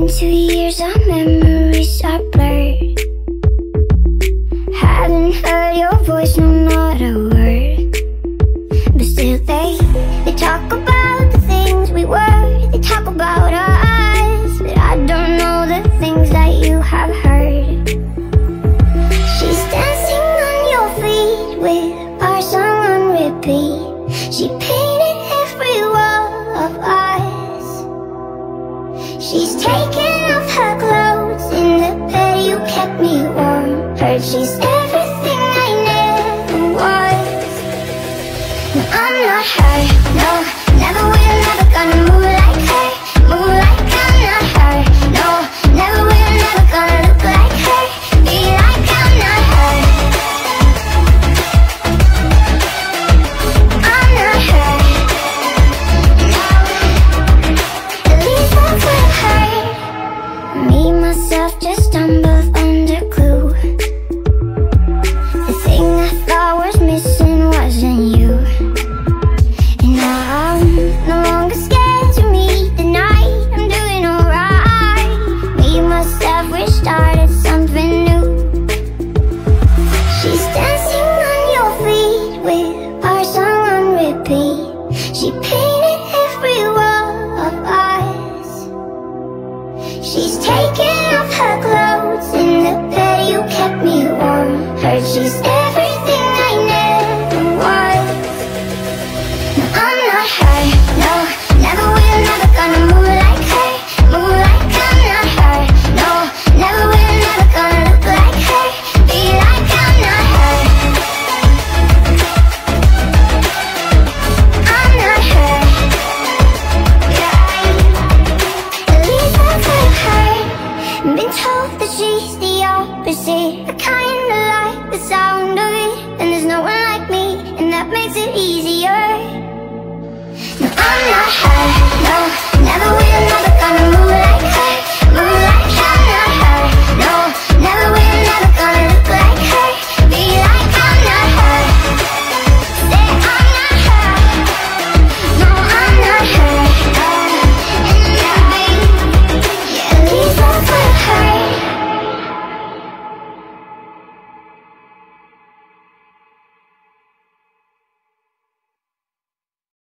been 2 years, our memories are blurred. Haven't heard your voice, no, not a word. But still they talk about the things we were. They talk about us, but I don't know the things that you have heard. She's dancing on your feet with our song on repeat. She painted every wall of us. She's taken off her clothes in the bed, you kept me warm. Heard she's everything I never was. No, I'm not her, no, never will, never gonna move like her. Move like I'm not her, no, never will, never gonna look like her. Be like I'm not her. I'm not her, no, at least that's what I've heard. Me, myself, just stumbled under glue. The thing I thought was missing wasn't you. And now I'm no longer scared to meet the night. I'm doing alright. Me, myself, we started something new. She's dancing on your feet with our song on repeat. She painted every wall of us. She's taken off her clothes in the bed, you kept me warm. Heard she's everything I never was. No, I'm not her, no, never will, never gonna move like her. Move like I'm not her, no, never will, never gonna look like her. Be like I'm not her. I'm not her, yeah, at least that's what I've heard. Been told that she's the opposite. I kinda like the sound of it, and there's no one like me, and that makes it easier. No, I'm not her, no, never will, never gonna move